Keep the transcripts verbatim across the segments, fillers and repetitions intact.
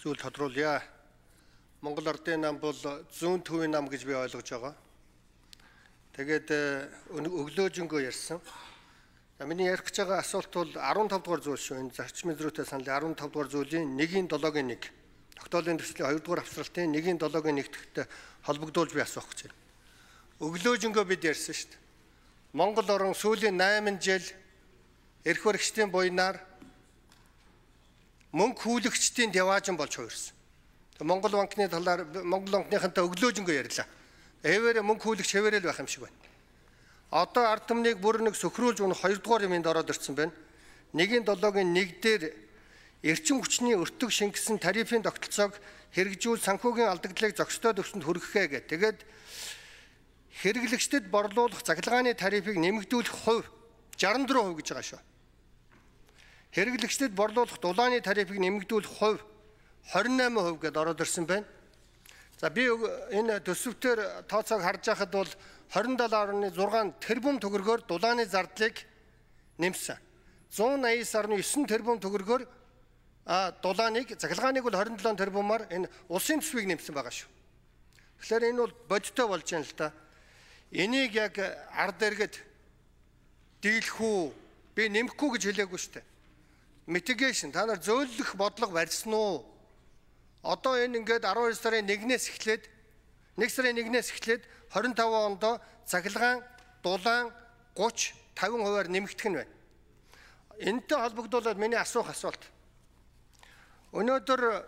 зүйл тодруулъя. Монгол Ардын нам бол зүүн төвийн нам гэж би ойлгож байгаа. Тэгээд өглөөжөнгөө ярьсан. За миний ярих гэж байгаа асуулт бол арван тав дугаар зүйл шүү. Энэ зарчмын зөрүүтэй саналын арван тав дугаар зүйлийн нэгin долоогийн нэг. Тогтоолын төслийн хоёр дугаар авсралтын нэгin долоогийн нэгтгэхтэй холбогдуулж би асуух гэж байна. Өглөөжөнгөө бид ярьсан шүү дээ. Монгол орн сүүлийн найман жил эрх баригчдын буйнаар мөнгө хүлэгчдийн деваажин болж хувирсан. Монгол банкны талаар Монгол банкныхантай өглөөжөнгөө ярьлаа. Хэвээрээ мөнгө хүлэгч хэвээрээ л байх юм шиг байна. Одоо ард түмнийг бүр нэг сөхрүүлж өнө хоёр дугаар юмд ороод ирсэн байна. нэгin долоогийн нэг дээр эрчим хүчний өртөг шингэсэн тарифын тогтолцоог хэрэгжүүл санхүүгийн алдагдлыг зохистой төвшөнд хүргэхээ гэх. Тэгээд хэрэглэгчдэд борлуулах цахилгааны тарифыг нэмэгдүүлэх хувь шестьдесят четыре хувь гэж байгаа шүү. Хэрэглэгчдэд борлуулах дулааны тарифыг нэмэгдүүлэх хувь двадцать восемь хувь гэдээ ороод ирсэн байна. За би энэ төсөвтөр тооцоог харж байхад бол двадцать семь гаруй зургаан тэрбум төгрөгөөр дулааны зардлыг нэмсэн. one eighty гаруй nine тэрбум төгрөгөөр а дулааныг захилгааныг бол двадцать seven тэрбумаар энэ улсын төсвийг нэмсэн байгаа шүү. Тэгэхээр энэ бол бодиттой болж байна л да. Энийг яг ард иргэд дийлэх үү, би нэмэхгүй гэж хэлээгүй шүү дээ. Mitigation та нар зөөлөх бодлого барьсан уу? Одоо энэ ингээд twelve сарын нэгнээс эхлээд нэг сарын нэгнээс эхлээд twenty five онд цахилгаан дулаан thirty fifty хувиар нэмэгдэх нь байна. Энэтэй холбогдуулаад миний асуух асуулт. Өнөөдөр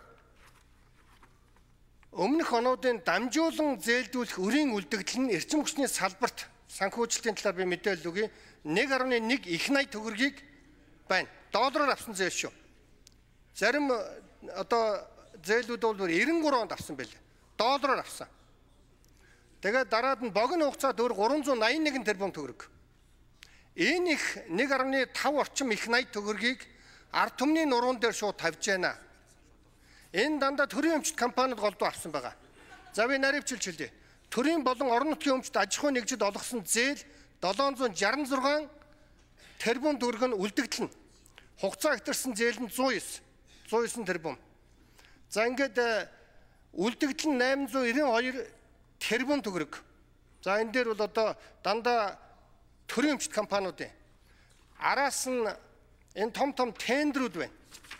өмнөх онуудын дамжуулан зээлдүүлэх өрийн үлдэгдэл нь эрчим хүчний салбарт санхүүжилтийн талаар би мэдээлэл өгье. one point one их найд төгрөгийг байна. Доллараар авсан зээл шүү. Зарим одоо зээлүүд бол ninety-three онд авсан байлээ. Доллараар авсан. Тэгээд дараад нь богино хугацаад өөр three ninety-one тэрбум төгрөг. Энэ их one point five орчим их найд төгрөгийг ард түмний нуруунд дээр шууд тавьж байна. Энэ дандаа төрийн өмчт компаниуд голдуу авсан байгаа. За би наривчилж хэлье. Төрийн болон орон нутгийн өмчт аж ахуй нэгжид олгосон зээл seven sixty six тэрбум төгрөг нь үлдэгдэлнэ. Хугацаа хэтэрсэн зээл нь one oh nine one oh nine тэрбум. За ингээд үлдэгдэл нь eight ninety two тэрбум төгрөг. За энэ дээр бол одоо дандаа төрийн өмчт компаниудын араас нь энэ том том тендерүүд байна.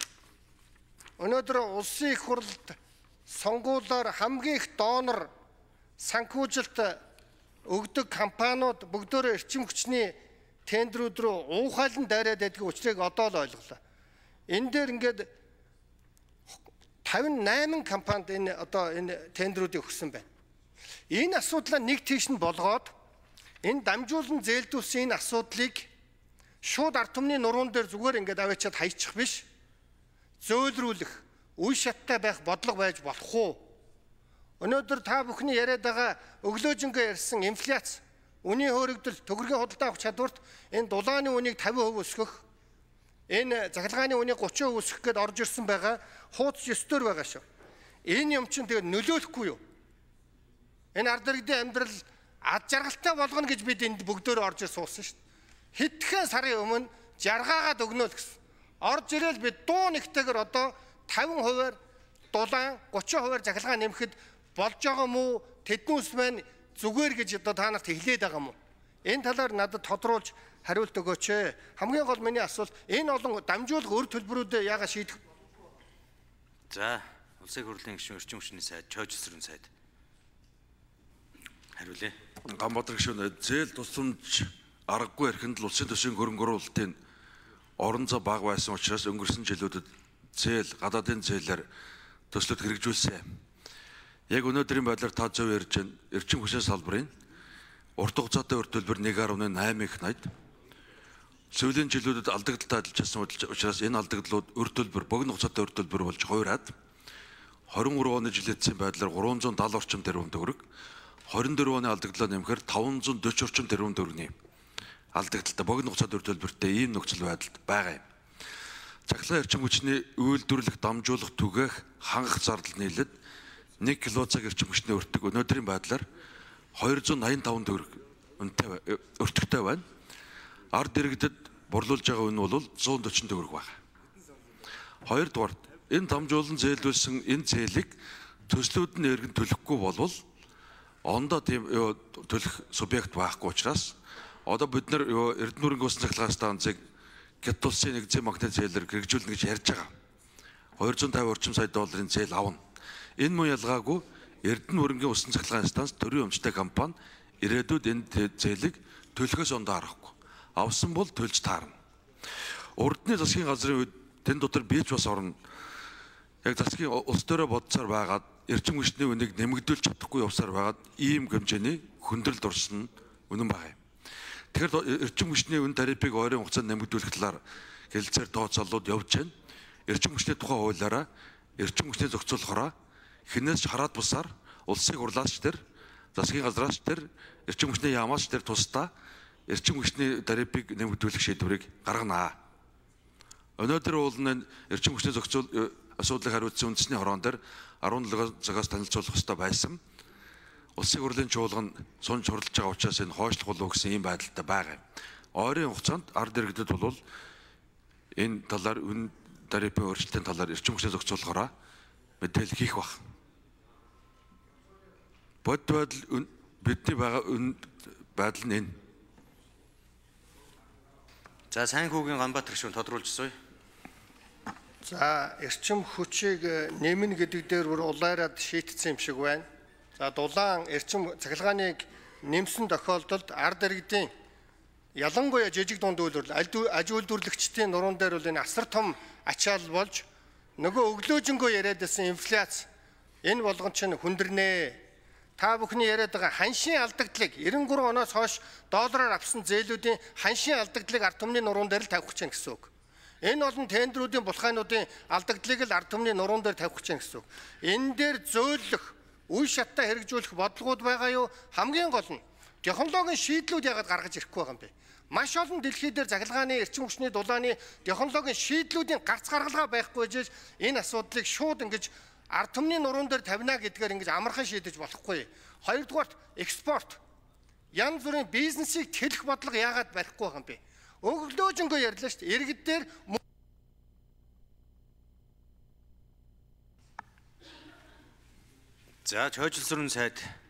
Өнөөдөр улсын их хурлд сонгуулиар хамгийн их донор санхүүжилт өгдөг компаниуд бүгдөө эрчим хүчний тендерүүд рүү уухайлан дайраад байдгийг учрыг одоо л ойлголоо. Энэ дээр ингээд fifty-eight компанид энэ одоо энэ тендерүүдийг өгсөн байна. Энэ асуудлаа нэг тийш нь болгоод энэ дамжуулан зээлдүүлсэн энэ асуудлыг шууд ард түмний нуруунд дээр зүгээр ингээд аваачаад хайчих биш. Зөөлрүүлэх, үе шаттай байх бодлого байж болох уу? Өнөөдөр та бүхний яриад байгаа өглөөжөнгөө ярьсан инфляц, үнийн хөөрөгдөл, төгрөгийн худалдаа авах чадварт энэ дулааны үнийг fifty percent өсгөх, энэ захилгааны үнийг thirty percent өсгөх гэдээ орж ирсэн байгаа хуудас ёстоор байгаа шүү. Энэ юм чинь тэгээд нөлөөлөхгүй юу? Энэ ард иргэдийн амьдрал ад жаргалтай болгоно гэж бид энд бүгдөө орж ир суусан шүү. Хэдхэн сарын өмнө жаргаагаад өгнө л гэсэн. Орж ирэл бид дуу нэгтэйгээр одоо fifty хувиар дулаан thirty хувиар захилгаан нэмэхэд болж байгаа юм уу? Тэднүүс маань зүгээр гэж одоо та нарт хэлээд байгаа юм уу? Энэ талаар надад тодруулж хариулт өгөөч. Хамгийн гол миний асуулт энэ олон дамжуулах өр төлбөрүүдээ яагаад шийдэх? За, улсын хурлын гишүүн эрчим хүчний сайд, чойжсрын сайд. Хариулъя. Гамбатар гишүүн зээл тусламж аргагүй эрхэнд л улсын төсвийн хөрөнгө оруулалтын орон зай бага байсан учраас өнгөрсөн жилүүдэд зээл гадаадын зээлээр төслөд хэрэгжүүлсэн. Яг өнөөдрийн байдлаар та зөв ярьж байна. Эрчим хүчний салбарын урт хугацаатай өр төлбөр one point eight их найд. Сүүлийн жилүүдэд алдагдaltaй ажиллаж байсан учраас энэ алдагдлууд өр төлбөр богино хугацаатай өр төлбөр болж хуураад twenty-three оны жилэтсийн байдлаар three seventy орчим тэрбум төгрөг, twenty-four оны алдагдлаа нэмэхээр five forty орчим тэрбум төгрөгийн алдагдaltaй богино хугацаатай өр төлбөртэй ийм нөхцөл байдалд байгаа юм. Цахилгаан эрчим хүчний үйлдвэрлэх дамжуулах түгээх хангах зардал нийлээд one киловатт эрчим хүчний өртөг өнөөдрийн байдлаар two eighty-five төгрөг үнэтэй өртөгтэй байна. Ард иргэдэд борлуулж байгаа үн бол one forty төгрөг байна. Хоёрдугаар энэ дамжуулан зээлдүүлсэн энэ зээлийг төслүүд нь эргэн төлөхгүй болвол ондоо тийм төлөх субъект байхгүй учраас одоо бид нар Эрдэнэ нүрийн усан цахилгаан станцыг Гэт улсын нэгэн магнит зээлээр хэрэгжүүлнэ гэж ярьж байгаа. хоёр зуун тавин орчим сая долларын зээл авна. Энэ мөн ялгаагүй Эрдэнэ нүрийн усан цахилгаан станц төрийн өмчтэй компани ирээдүйд энэ зээлийг төлөхөөс ондоо харахгүй. Авсан бол төлж таарна. Урдны засгийн газрын үед тэн дотор бийж бас орно. Яг засгийн улс төрөө бодцоор байгаад эрчим хүчний үнийг нэмэгдүүлж чадахгүй явсаар байгаад ийм хэмжээний хүндрэлд орсон үнэн байна. Тэгэхээр эрчим хүчний үн тарифыг ойрын хугацаанд нэмэгдүүлэх талаар хэлэлцээр тооцоолууд явж байна. Эрчим хүчний тухай хуулиараа эрчим хүчний зохицуулахаараа хинээс хараад бусаар улсын хурлаач тэр засгийн газраас тэр эрчим хүчний яамаач тэр тусдаа эрчим хүчний тарифыг нэмэгдүүлэх шийдвэрийг гаргана. Өнөөдөр уулын эрчим хүчний зохицуул асуудлыг хариуцсан үндэсний хорон дээр арван долоо цагаас танилцуулах ёстой байсан. Улсын хурлын чуулган сунж хурлаж байгаа учраас энэ хойшлох болов гэсэн ийм байдалтай байгаа. Ойрын хугацаанд ард иргэдэд бол энэ талаар үн тарифын өөрчлөлтийн талаар эрчим хүчний зохицуулахаараа мэдээлэл хийх баг. Бод байдал бидний байгаа үн байдал нь энэ. За сайн хүүгийн Ганбаатар гишүүн тодруулж өгье. За эрчим хүчийг нэмнэ гэдэг дээр бүр улайраад шийтгдсэн юм шиг байна. За дулаан эрчим цахилгааныг нэмсэн тохиолдолд ард иргэдийн ялангуяа жижиг дунд үйлдвэрлэл аж үйлдвэрлэгчдийн нуруунд дээр бол энэ асар том ачаал болж нөгөө өглөөжингөө яриад байсан инфляц энэ болгон чинь хүндэрнэ. Та бүхний яриад байгаа ханшийн алдагдлыг девяносто гурван оноос хойш доллараар авсан зээлүүдийн ханшийн алдагдлыг ард түмний нуруунд дээр л тавих гэж байна гэсэн үг. Энэ болон тендерүүдийн булхаануудын алдагдлыг л ард түмний нуруунд дээр тавих гэж байна гэсэн үг. Энэ дээр зөөлөх үе шаттай хэрэгжүүлэх бодлогууд байгаа юу? Хамгийн гол нь технологийн шийдлүүд яагаад гаргаж ирэхгүй байгаа юм бэ? Маш олон дэлхий дээр захилгааны эрчим хүчний дулааны технологийн шийдлүүдийн гарц гаргалгаа байхгүй жиж энэ асуудлыг шууд ингэж ард түмний нуруунд дээр тавина гэдгээр ингэж амархан шийдэж болохгүй. Хоёрдугаарт экспорт. Янз бүрийн бизнесийг тэлэх бодлого яагаад барихгүй байгаа юм бэ? Өглөөжингөө ярьлаа шүү дээ. Иргэд дээр За чойжлсрын сайд